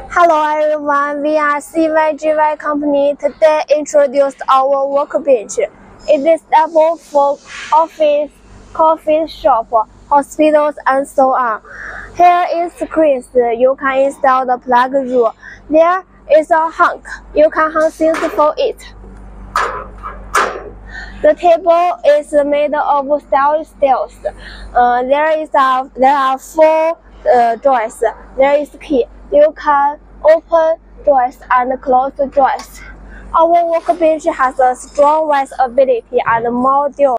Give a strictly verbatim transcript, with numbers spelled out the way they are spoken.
Hello everyone, we are C Y G Y company. Today introduced our workbench. It is able for office, coffee shop, hospitals and so on. Here is screens. You can install the plug rule. There is a hunk. You can hang things for it. The table is made of steel steels. Uh, there is a there are four uh, drawers. There is key. You can open drawers and close drawers. Our workbench has a strong viability and module.